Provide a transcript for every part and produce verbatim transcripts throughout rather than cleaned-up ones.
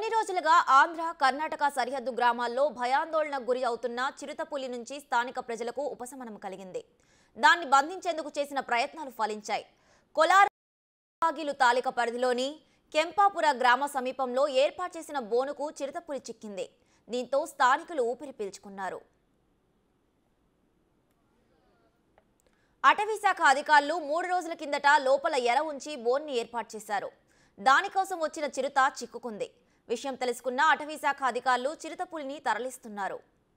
కొన్ని రోజులుగా ఆంధ్ర కర్ణాటక సరిహద్దు గ్రామాల్లో భయాందోళనకు గురి అవుతున్న చిరుతపులి నుంచి స్థానిక ప్రజలకు ఉపశమనం కలిగింది. దాన్ని బంధించేందుకు చేసిన ప్రయత్నాలు ఫలించాయి. కొలారు తాలూకా పరిధిలోని కెంపాపుర గ్రామ సమీపంలో ఏర్పాటు చేసిన బోనుకు చిరుతపులి చిక్కింది. దీంతో స్థానికులు ఊపిరి పీల్చుకున్నారు. అటవీశాఖ అధికారులు మూడు రోజుల కిందట లోపల ఎర ఉంచి బోన్ని ఏర్పాటు చేశారు. దానికోసం వచ్చిన చిరుత చిక్కుకుంది. విషయం తెలుసుకున్న అటవీశాఖ అధికారులు చిరుతపులిని తరలిస్తున్నారు.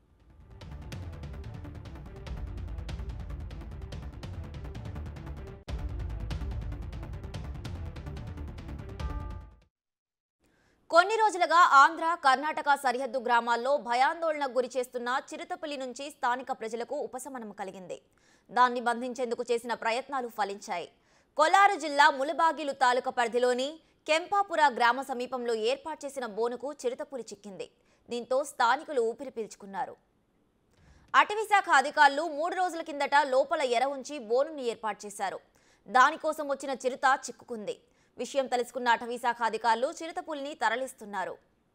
కొన్ని రోజులుగా ఆంధ్ర కర్ణాటక సరిహద్దు గ్రామాల్లో భయాందోళనకు గురి చేస్తున్న చిరుతపులి నుంచి స్థానిక ప్రజలకు ఉపశమనం కలిగింది. దాన్ని బంధించేందుకు చేసిన ప్రయత్నాలు ఫలించాయి. కొలారు జిల్లా ములబాగిలు తాలూకా పరిధిలోని కెంపాపుర గ్రామ సమీపంలో ఏర్పాటు చేసిన బోనుకు చిరుతపులి చిక్కింది. దీంతో స్థానికులు ఊపిరి పీల్చుకున్నారు. అటవీశాఖ అధికారులు మూడు రోజుల కిందట లోపల ఎర ఉంచి బోనుని ఏర్పాటు చేశారు. దానికోసం వచ్చిన చిరుత చిక్కుకుంది. విషయం తెలుసుకున్న అటవీశాఖ అధికారులు చిరుతపులిని తరలిస్తున్నారు.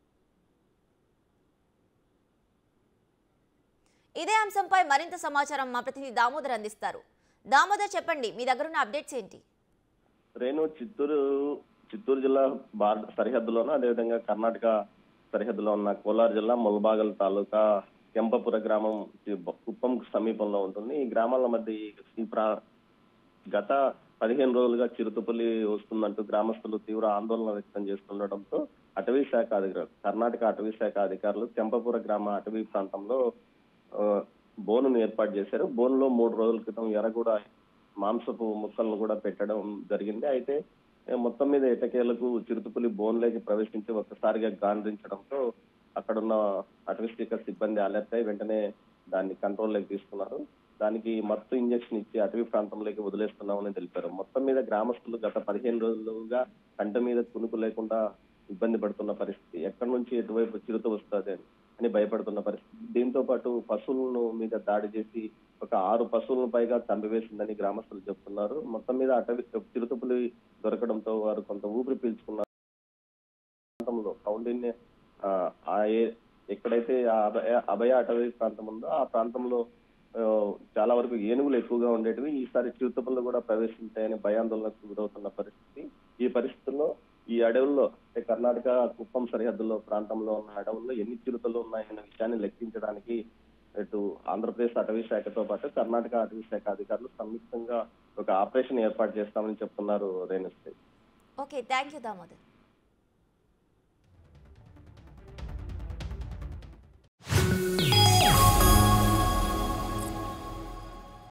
ఇదే అంశంపై మరింత సమాచారం మా ప్రతినిధి దామోదర్ అందిస్తారు. దామోదర్, చెప్పండి, మీ దగ్గరున్న అప్డేట్స్ ఏంటి? రేణు, చిత్తూరు చిత్తూరు జిల్లా బార్డర్ సరిహద్దులోనూ అదేవిధంగా కర్ణాటక సరిహద్దులో ఉన్న కోలార్ జిల్లా ములబాగల్ తాలూకా కెంపపుర గ్రామం కుప్పం సమీపంలో ఉంటుంది. ఈ గ్రామాల మధ్య ఈ ప్రా గత పదిహేను రోజులుగా చిరుతపులి వస్తుందంటూ గ్రామస్తులు తీవ్ర ఆందోళన వ్యక్తం చేస్తుండటంతో అటవీ శాఖ అధికారులు కర్ణాటక అటవీ శాఖ అధికారులు కెంపపుర గ్రామ అటవీ ప్రాంతంలో బోనును ఏర్పాటు చేశారు. బోనులో మూడు రోజుల క్రితం ఎర కూడా మాంసపు ముక్కలను కూడా పెట్టడం జరిగింది. అయితే మొత్తం మీద ఎటకేలకు చిరుతపులి బోన్లోకి ప్రవేశించి ఒక్కసారిగా గాండ్రించడంతో అక్కడున్న అటవీ శాఖ సిబ్బంది అలర్ట్ అయి వెంటనే దాన్ని కంట్రోల్లోకి తీసుకున్నారు. దానికి మత్తు ఇంజక్షన్ ఇచ్చి అటవీ ప్రాంతంలోకి వదిలేస్తున్నామని తెలిపారు. మొత్తం మీద గ్రామస్తులు గత పదిహేను రోజులుగా కంట మీద కునుకు లేకుండా ఇబ్బంది పడుతున్న పరిస్థితి. ఎక్కడి నుంచి ఎటువైపు చిరుత వస్తుంది అని భయపడుతున్న పరిస్థితి. దీంతో పాటు పశువులను మీద దాడి చేసి ఒక ఆరు పశువులను పైగా చంపివేసిందని గ్రామస్తులు చెప్తున్నారు. మొత్తం మీద అటవీ చిరుతపులి దొరకడంతో వారు కొంత ఊపిరి పీల్చుకున్నారు. ప్రాంతంలో కౌండిన్య ఎక్కడైతే అభయ అటవీ ప్రాంతం ఉందో ఆ ప్రాంతంలో చాలా వరకు ఏనుగులు ఎక్కువగా ఉండేటివి. ఈసారి చిరుతపులు కూడా ప్రవేశించాయని భయాందోళనకు గురవుతున్న పరిస్థితి. ఈ పరిస్థితుల్లో ఈ అడవుల్లో అంటే కర్ణాటక కుప్పం సరిహద్దులో ప్రాంతంలో ఉన్న అడవుల్లో ఎన్ని చిరుతలు ఉన్నాయన్న విషయాన్ని లెక్కించడానికి ఇటు ఆంధ్రప్రదేశ్ అటవీ శాఖతో పాటు కర్ణాటక అటవీ శాఖ అధికారులు సంయుక్తంగా ఒక ఆపరేషన్ ఏర్పాటు చేస్తామని చెప్తున్నారు. Renushree. Okay, thank you Damodar.